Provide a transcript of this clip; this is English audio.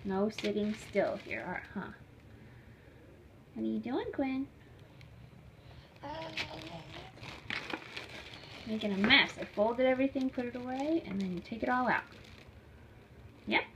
No sitting still here, huh? What are you doing, Quinn? Making a mess. I folded everything, put it away, and then you take it all out. Yep.